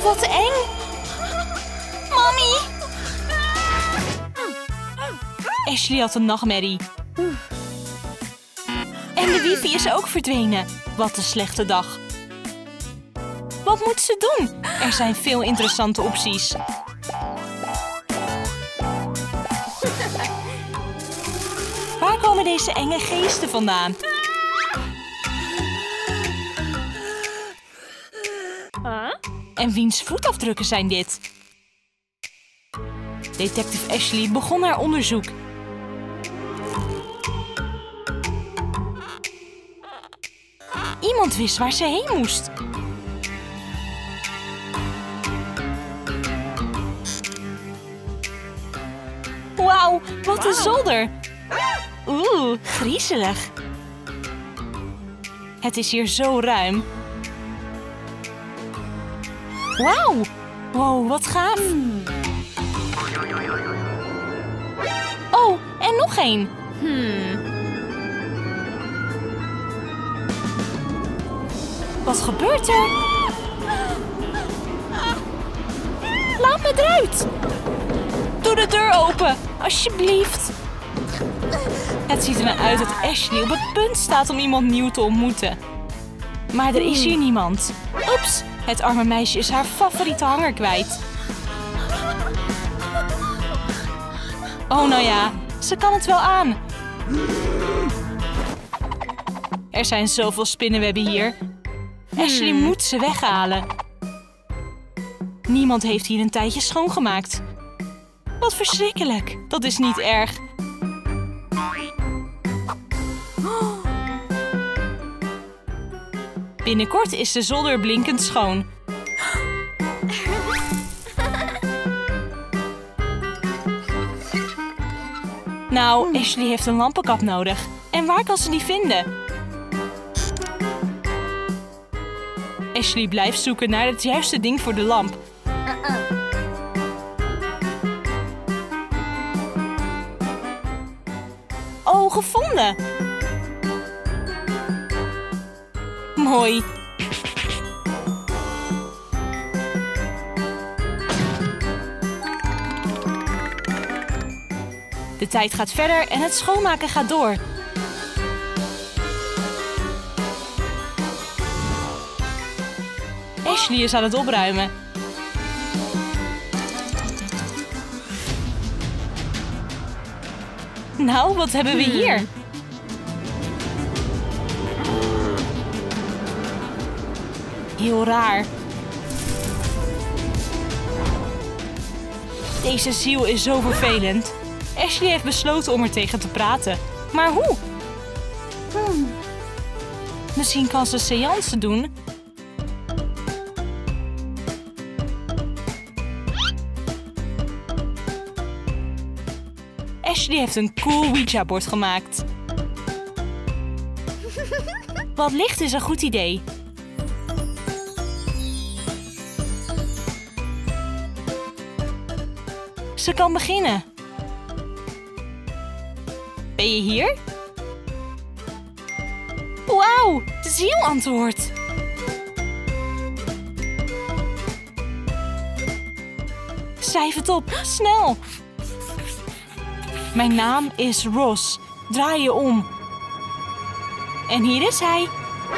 wat eng. Mami! Ashley had een nachtmerrie. En de wifi is ook verdwenen. Wat een slechte dag. Wat moet ze doen? Er zijn veel interessante opties. Waar komen deze enge geesten vandaan? En wiens voetafdrukken zijn dit? Detective Ashley begon haar onderzoek. Iemand wist waar ze heen moest. Wauw, wat een zolder. Oeh, griezelig. Het is hier zo ruim. Wauw, wow, wat gaaf. Oh, en nog één. Wat gebeurt er? Laat me eruit. Doe de deur open, alsjeblieft. Het ziet er nou uit dat Ashley op het punt staat om iemand nieuw te ontmoeten. Maar er is hier niemand. Oeps, het arme meisje is haar favoriete hanger kwijt. Oh, nou ja, ze kan het wel aan. Er zijn zoveel spinnenwebben hier. Ashley moet ze weghalen. Niemand heeft hier een tijdje schoongemaakt. Wat verschrikkelijk. Dat is niet erg. Binnenkort is de zolder blinkend schoon. Nou, Ashley heeft een lampenkap nodig. En waar kan ze die vinden? Ashley blijft zoeken naar het juiste ding voor de lamp. Oh, gevonden! Mooi. De tijd gaat verder en het schoonmaken gaat door. Ashley is aan het opruimen. Nou, wat hebben we hier? Heel raar. Deze ziel is zo vervelend. Ashley heeft besloten om er tegen te praten. Maar hoe? Misschien kan ze seance doen? Ashley heeft een cool Ouija-bord gemaakt. Wat licht is een goed idee. Ze kan beginnen. Ben je hier? Wauw, de ziel antwoordt. Schrijf het op, snel. Mijn naam is Ross. Draai je om. En hier is hij.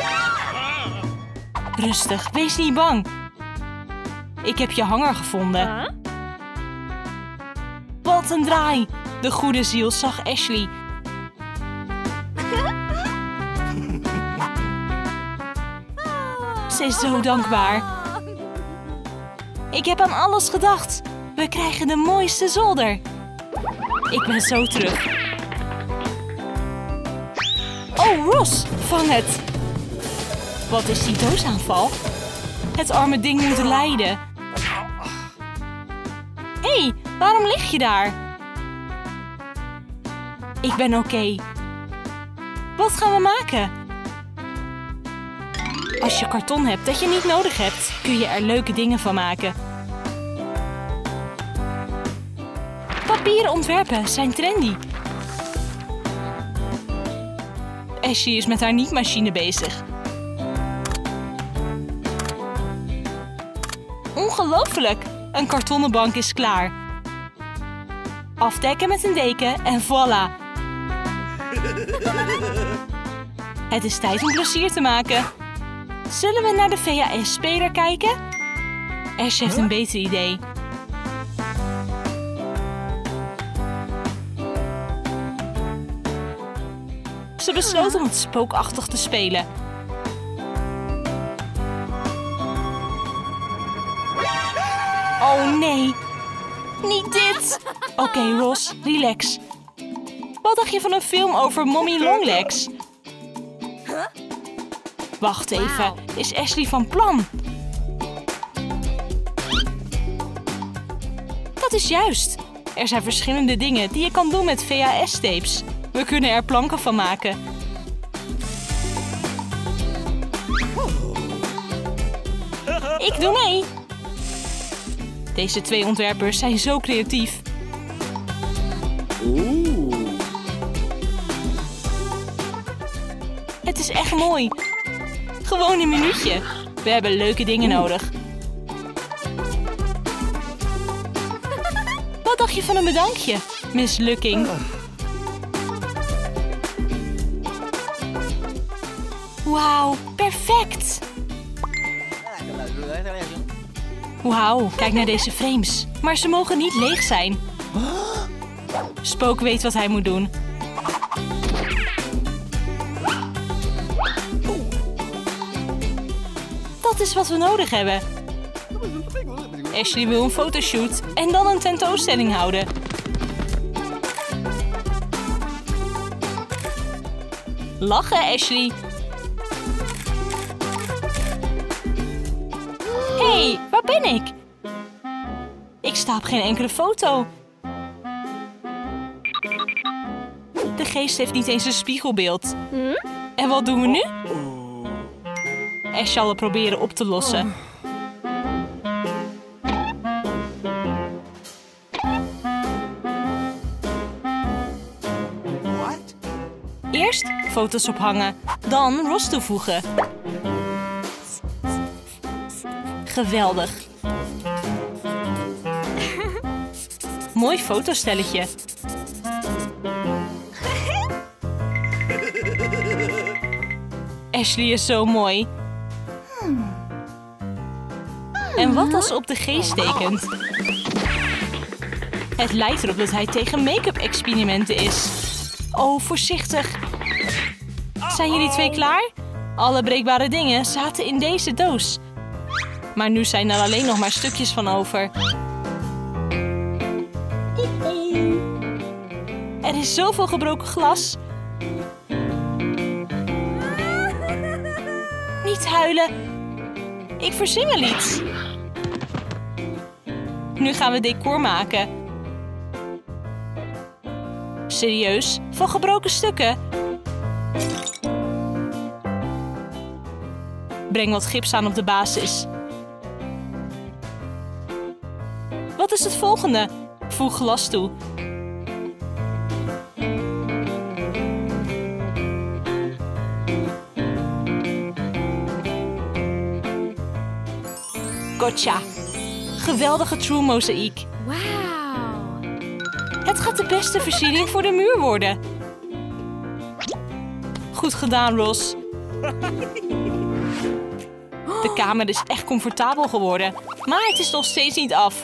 Rustig, wees niet bang. Ik heb je hanger gevonden. Wat een draai. De goede ziel zag Ashley. Ze is zo dankbaar. Ik heb aan alles gedacht. We krijgen de mooiste zolder. Ik ben zo terug. Oh, Ross, vang het. Wat is die doosaanval? Het arme ding moet lijden. Hé, waarom lig je daar? Ik ben oké. Wat gaan we maken? Als je karton hebt dat je niet nodig hebt, kun je er leuke dingen van maken. Papieren ontwerpen zijn trendy. Ashley is met haar niet-machine bezig. Ongelooflijk! Een kartonnen bank is klaar. Afdekken met een deken en voilà! Het is tijd om plezier te maken. Zullen we naar de VHS-speler kijken? Ash heeft een beter idee. Ze besloot om het spookachtig te spelen. Oh nee, niet dit! Oké, Ross, relax. Wat dacht je van een film over Mommy Longlegs? Wacht even, is Ashley van plan? Dat is juist. Er zijn verschillende dingen die je kan doen met VHS-tapes. We kunnen er planken van maken. Ik doe mee. Deze twee ontwerpers zijn zo creatief. Het is echt mooi. Gewoon een minuutje. We hebben leuke dingen nodig. Wat dacht je van een bedankje? Mislukking. Wauw, perfect! Wauw, kijk naar deze frames. Maar ze mogen niet leeg zijn. Spook weet wat hij moet doen. Dat is wat we nodig hebben. Ashley wil een fotoshoot en dan een tentoonstelling houden. Lachen, Ashley. Hey, waar ben ik? Ik sta op geen enkele foto. De geest heeft niet eens een spiegelbeeld. En wat doen we nu? Ash zal het proberen op te lossen. Eerst foto's ophangen, dan Ross toevoegen. Geweldig. Mooi fotostelletje. Ashley is zo mooi. En wat als ze op de geest tekent? Het lijkt erop dat hij tegen make-up experimenten is. Oh, voorzichtig. Zijn jullie twee klaar? Alle breekbare dingen zaten in deze doos. Maar nu zijn er alleen nog maar stukjes van over. Er is zoveel gebroken glas. Niet huilen. Ik verzin wel iets. Nu gaan we decor maken. Serieus? Van gebroken stukken? Breng wat gips aan op de basis. Wat is het volgende? Voeg glas toe. Gotcha! Geweldige true mozaïek. Wauw! Het gaat de beste versiering voor de muur worden. Goed gedaan, Ross. De kamer is echt comfortabel geworden, maar het is nog steeds niet af.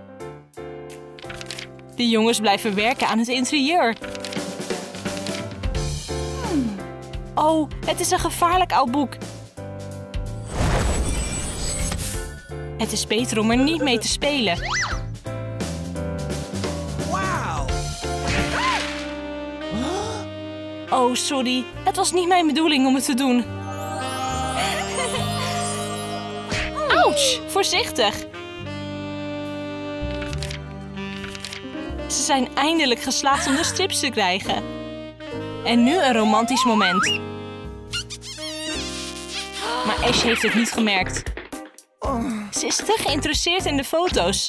De jongens blijven werken aan het interieur. Oh, het is een gevaarlijk oud boek. Het is beter om er niet mee te spelen. Oh, sorry. Het was niet mijn bedoeling om het te doen. Ouch, voorzichtig. Ze zijn eindelijk geslaagd om de strips te krijgen. En nu een romantisch moment. Maar Ash heeft het niet gemerkt. Ze is te geïnteresseerd in de foto's.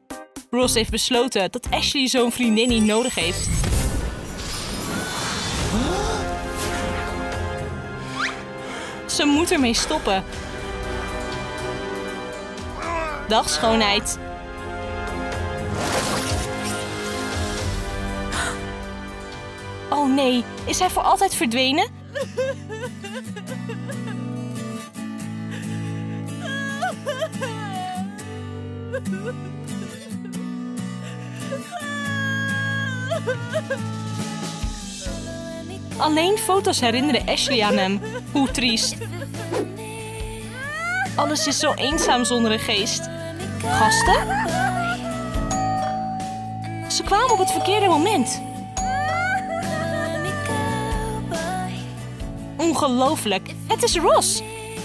Ross heeft besloten dat Ashley zo'n vriendin niet nodig heeft. Ze moet ermee stoppen. Dag, schoonheid. Oh nee, is hij voor altijd verdwenen? Alleen foto's herinneren Ashley aan hem. Hoe triest. Alles is zo eenzaam zonder een geest. Gasten? Ze kwamen op het verkeerde moment. Ongelooflijk. Het is Ross.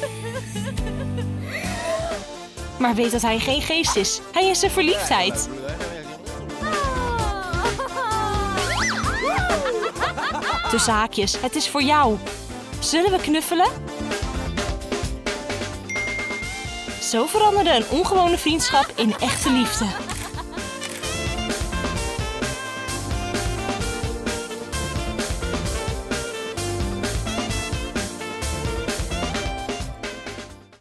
Maar weet dat hij geen geest is. Hij is zijn verliefdheid. Tussen haakjes, het is voor jou. Zullen we knuffelen? Zo veranderde een ongewone vriendschap in echte liefde.